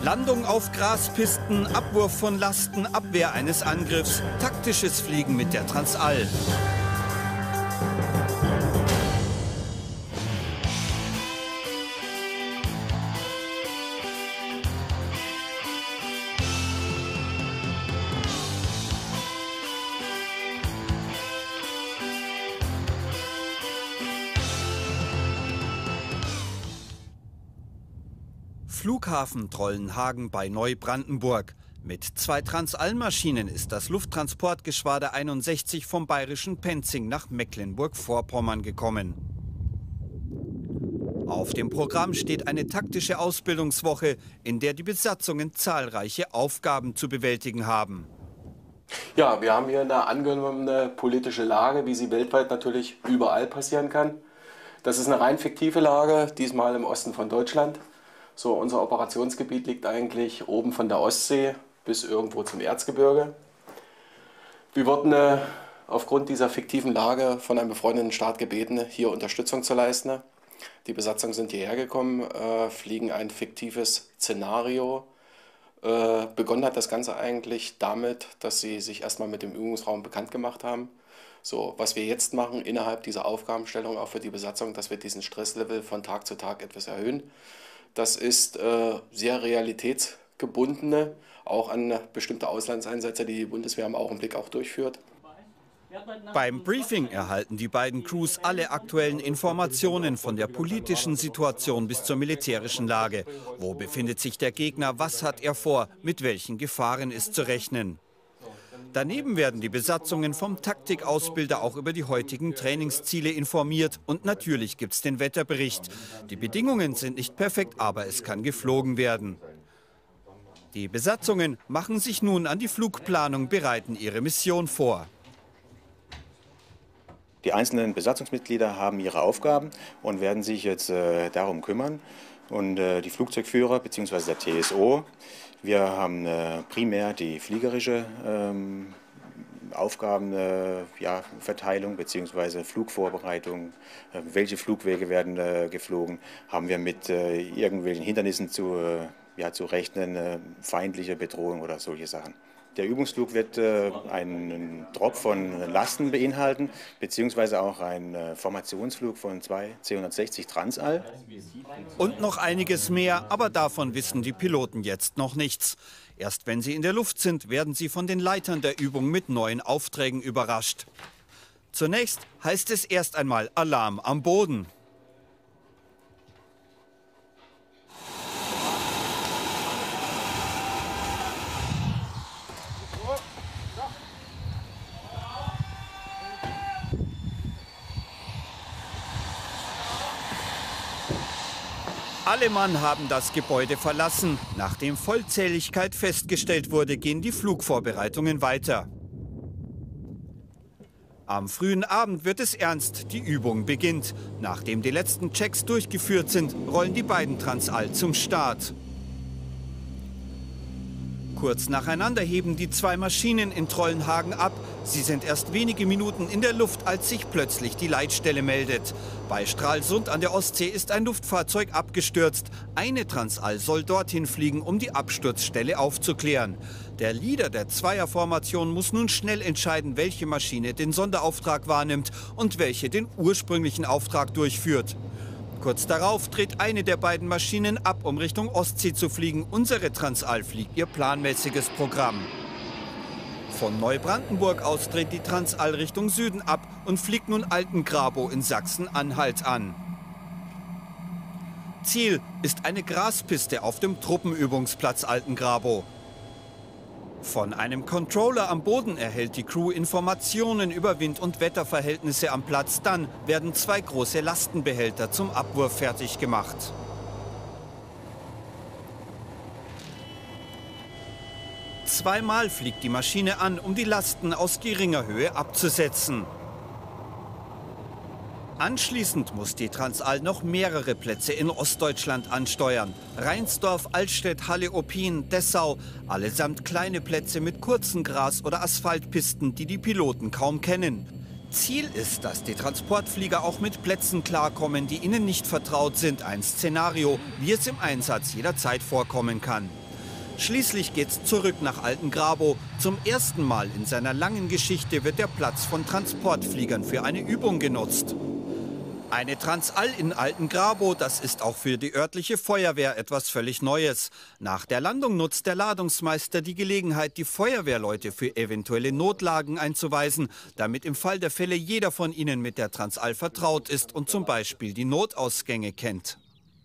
Landung auf Graspisten, Abwurf von Lasten, Abwehr eines Angriffs, taktisches Fliegen mit der Transall. Flughafen Trollenhagen bei Neubrandenburg. Mit 2 Transall-Maschinen ist das Lufttransportgeschwader 61 vom bayerischen Penzing nach Mecklenburg-Vorpommern gekommen. Auf dem Programm steht eine taktische Ausbildungswoche, in der die Besatzungen zahlreiche Aufgaben zu bewältigen haben. Ja, wir haben hier eine angenommene politische Lage, wie sie weltweit natürlich überall passieren kann. Das ist eine rein fiktive Lage, diesmal im Osten von Deutschland. So, unser Operationsgebiet liegt eigentlich oben von der Ostsee bis irgendwo zum Erzgebirge. Wir wurden aufgrund dieser fiktiven Lage von einem befreundeten Staat gebeten, hier Unterstützung zu leisten. Die Besatzungen sind hierher gekommen, fliegen ein fiktives Szenario. Begonnen hat das Ganze eigentlich damit, dass sie sich erstmal mit dem Übungsraum bekannt gemacht haben. So, was wir jetzt machen innerhalb dieser Aufgabenstellung auch für die Besatzung, dass wir diesen Stresslevel von Tag zu Tag etwas erhöhen. Das ist sehr realitätsgebundene, auch an bestimmte Auslandseinsätze, die die Bundeswehr im Augenblick auch durchführt. Beim Briefing erhalten die beiden Crews alle aktuellen Informationen von der politischen Situation bis zur militärischen Lage. Wo befindet sich der Gegner, was hat er vor, mit welchen Gefahren ist zu rechnen. Daneben werden die Besatzungen vom Taktikausbilder auch über die heutigen Trainingsziele informiert. Und natürlich gibt es den Wetterbericht. Die Bedingungen sind nicht perfekt, aber es kann geflogen werden. Die Besatzungen machen sich nun an die Flugplanung, bereiten ihre Mission vor. Die einzelnen Besatzungsmitglieder haben ihre Aufgaben und werden sich jetzt darum kümmern. Und die Flugzeugführer bzw. der TSO, wir haben primär die fliegerische Aufgabenverteilung bzw. Flugvorbereitung. Welche Flugwege werden geflogen? Haben wir mit irgendwelchen Hindernissen zu rechnen, feindliche Bedrohung oder solche Sachen. Der Übungsflug wird einen Drop von Lasten beinhalten, beziehungsweise auch einen Formationsflug von 2 C-160 Transall. Und noch einiges mehr, aber davon wissen die Piloten jetzt noch nichts. Erst wenn sie in der Luft sind, werden sie von den Leitern der Übung mit neuen Aufträgen überrascht. Zunächst heißt es erst einmal Alarm am Boden. Alle Mann haben das Gebäude verlassen. Nachdem Vollzähligkeit festgestellt wurde, gehen die Flugvorbereitungen weiter. Am frühen Abend wird es ernst, die Übung beginnt. Nachdem die letzten Checks durchgeführt sind, rollen die beiden Transall zum Start. Kurz nacheinander heben die 2 Maschinen in Trollenhagen ab. Sie sind erst wenige Minuten in der Luft, als sich plötzlich die Leitstelle meldet. Bei Stralsund an der Ostsee ist ein Luftfahrzeug abgestürzt. Eine Transall soll dorthin fliegen, um die Absturzstelle aufzuklären. Der Leader der Zweierformation muss nun schnell entscheiden, welche Maschine den Sonderauftrag wahrnimmt und welche den ursprünglichen Auftrag durchführt. Kurz darauf dreht eine der beiden Maschinen ab, um Richtung Ostsee zu fliegen. Unsere Transall fliegt ihr planmäßiges Programm. Von Neubrandenburg aus dreht die Transall Richtung Süden ab und fliegt nun Altengrabow in Sachsen-Anhalt an. Ziel ist eine Graspiste auf dem Truppenübungsplatz Altengrabow. Von einem Controller am Boden erhält die Crew Informationen über Wind- und Wetterverhältnisse am Platz. Dann werden 2 große Lastenbehälter zum Abwurf fertig gemacht. Zweimal fliegt die Maschine an, um die Lasten aus geringer Höhe abzusetzen. Anschließend muss die Transall noch mehrere Plätze in Ostdeutschland ansteuern. Reinsdorf, Altstedt, Halle-Oppin, Dessau. Allesamt kleine Plätze mit kurzen Gras- oder Asphaltpisten, die die Piloten kaum kennen. Ziel ist, dass die Transportflieger auch mit Plätzen klarkommen, die ihnen nicht vertraut sind. Ein Szenario, wie es im Einsatz jederzeit vorkommen kann. Schließlich geht's zurück nach Altengrabow. Zum ersten Mal in seiner langen Geschichte wird der Platz von Transportfliegern für eine Übung genutzt. Eine Transall in Altengrabow, das ist auch für die örtliche Feuerwehr etwas völlig Neues. Nach der Landung nutzt der Ladungsmeister die Gelegenheit, die Feuerwehrleute für eventuelle Notlagen einzuweisen, damit im Fall der Fälle jeder von ihnen mit der Transall vertraut ist und zum Beispiel die Notausgänge kennt.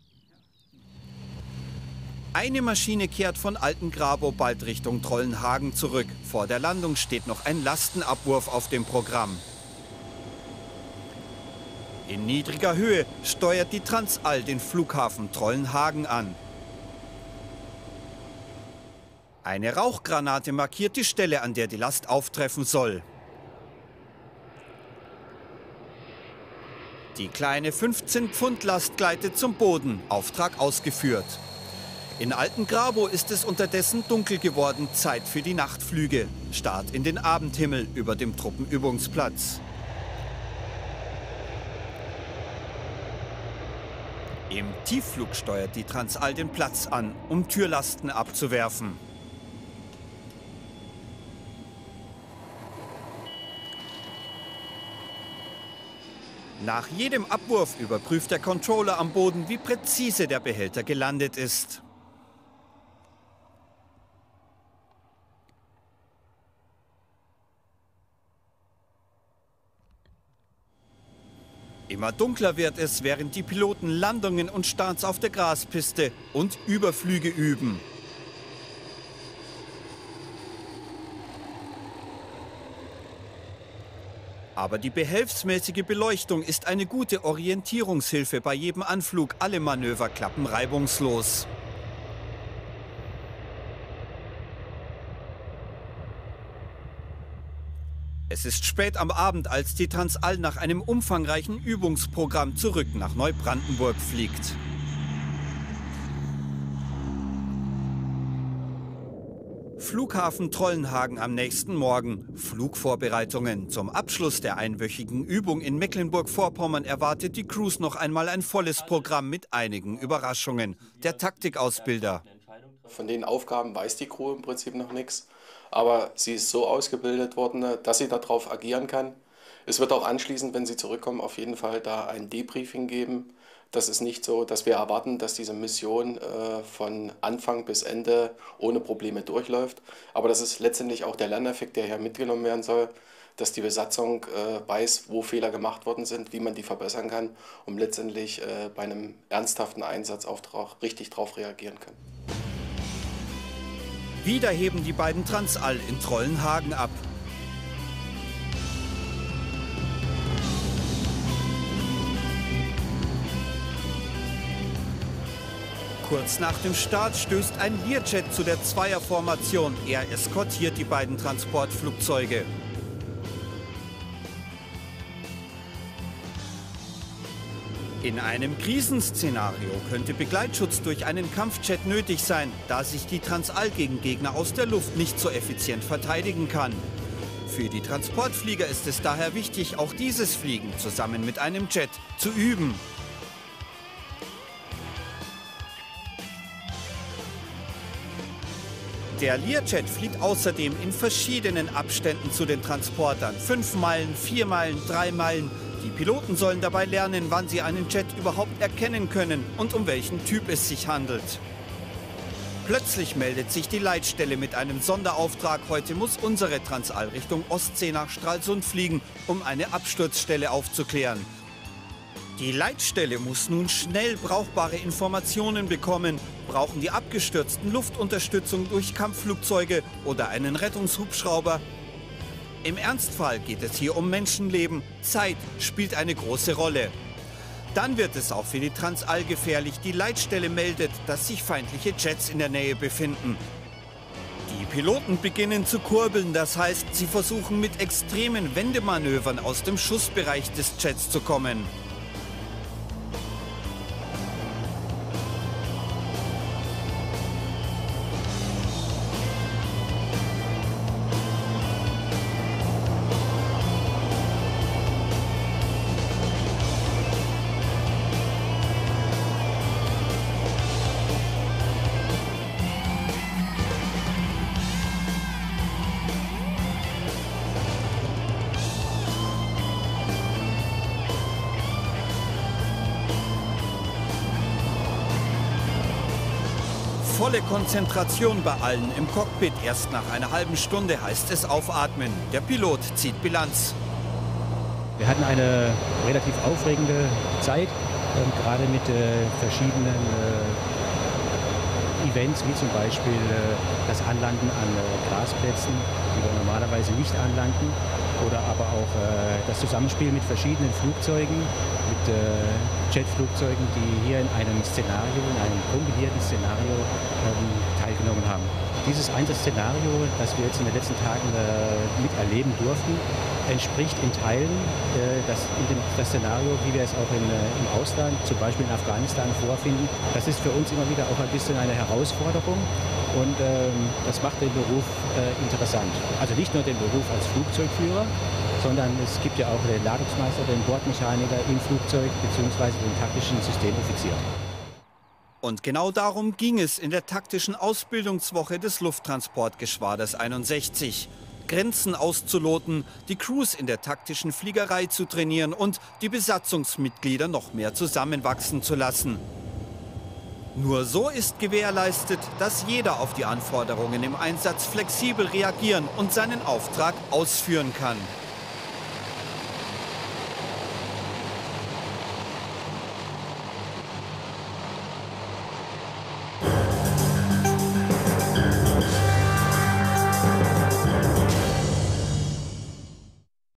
Eine Maschine kehrt von Altengrabow bald Richtung Trollenhagen zurück. Vor der Landung steht noch ein Lastenabwurf auf dem Programm. In niedriger Höhe steuert die Transall den Flughafen Trollenhagen an. Eine Rauchgranate markiert die Stelle, an der die Last auftreffen soll. Die kleine 15-Pfund-Last gleitet zum Boden. Auftrag ausgeführt. In Altengrabow ist es unterdessen dunkel geworden. Zeit für die Nachtflüge. Start in den Abendhimmel über dem Truppenübungsplatz. Im Tiefflug steuert die Transall den Platz an, um Türlasten abzuwerfen. Nach jedem Abwurf überprüft der Controller am Boden, wie präzise der Behälter gelandet ist. Immer dunkler wird es, während die Piloten Landungen und Starts auf der Graspiste und Überflüge üben. Aber die behelfsmäßige Beleuchtung ist eine gute Orientierungshilfe bei jedem Anflug. Alle Manöver klappen reibungslos. Es ist spät am Abend, als die Transall nach einem umfangreichen Übungsprogramm zurück nach Neubrandenburg fliegt. Flughafen Trollenhagen am nächsten Morgen. Flugvorbereitungen. Zum Abschluss der einwöchigen Übung in Mecklenburg-Vorpommern erwartet die Crews noch einmal ein volles Programm mit einigen Überraschungen. Der Taktikausbilder. Von den Aufgaben weiß die Crew im Prinzip noch nichts. Aber sie ist so ausgebildet worden, dass sie darauf agieren kann. Es wird auch anschließend, wenn sie zurückkommen, auf jeden Fall da ein Debriefing geben. Das ist nicht so, dass wir erwarten, dass diese Mission von Anfang bis Ende ohne Probleme durchläuft. Aber das ist letztendlich auch der Lerneffekt, der hier mitgenommen werden soll, dass die Besatzung weiß, wo Fehler gemacht worden sind, wie man die verbessern kann, um letztendlich bei einem ernsthaften Einsatzauftrag richtig darauf reagieren kann. Wieder heben die beiden Transall in Trollenhagen ab. Kurz nach dem Start stößt ein Learjet zu der Zweierformation. Er eskortiert die beiden Transportflugzeuge. In einem Krisenszenario könnte Begleitschutz durch einen Kampfjet nötig sein, da sich die Transall gegen Gegner aus der Luft nicht so effizient verteidigen kann. Für die Transportflieger ist es daher wichtig, auch dieses Fliegen zusammen mit einem Jet zu üben. Der Learjet fliegt außerdem in verschiedenen Abständen zu den Transportern. 5 Meilen, 4 Meilen, 3 Meilen. Die Piloten sollen dabei lernen, wann sie einen Jet überhaupt erkennen können und um welchen Typ es sich handelt. Plötzlich meldet sich die Leitstelle mit einem Sonderauftrag. Heute muss unsere Transall Richtung Ostsee nach Stralsund fliegen, um eine Absturzstelle aufzuklären. Die Leitstelle muss nun schnell brauchbare Informationen bekommen. Brauchen die Abgestürzten Luftunterstützung durch Kampfflugzeuge oder einen Rettungshubschrauber? Im Ernstfall geht es hier um Menschenleben. Zeit spielt eine große Rolle. Dann wird es auch für die Transall gefährlich. Die Leitstelle meldet, dass sich feindliche Jets in der Nähe befinden. Die Piloten beginnen zu kurbeln, das heißt, sie versuchen mit extremen Wendemanövern aus dem Schussbereich des Jets zu kommen. Volle Konzentration bei allen im Cockpit. Erst nach einer halben Stunde heißt es aufatmen. Der Pilot zieht Bilanz. Wir hatten eine relativ aufregende Zeit, gerade mit verschiedenen Events, wie zum Beispiel das Anlanden an Grasplätzen, die wir normalerweise nicht anlanden, oder aber auch das Zusammenspiel mit verschiedenen Flugzeugen, mit Jetflugzeugen, die hier in einem Szenario, in einem kombinierten Szenario teilgenommen haben. Dieses Einsatzszenario, das wir jetzt in den letzten Tagen miterleben durften, entspricht in Teilen das Szenario, wie wir es auch im Ausland, zum Beispiel in Afghanistan, vorfinden. Das ist für uns immer wieder auch ein bisschen eine Herausforderung und das macht den Beruf interessant. Also nicht nur den Beruf als Flugzeugführer, sondern es gibt ja auch den Ladungsmeister, den Bordmechaniker im Flugzeug bzw. den taktischen Systemoffizier. Und genau darum ging es in der taktischen Ausbildungswoche des Lufttransportgeschwaders 61. Grenzen auszuloten, die Crews in der taktischen Fliegerei zu trainieren und die Besatzungsmitglieder noch mehr zusammenwachsen zu lassen. Nur so ist gewährleistet, dass jeder auf die Anforderungen im Einsatz flexibel reagieren und seinen Auftrag ausführen kann.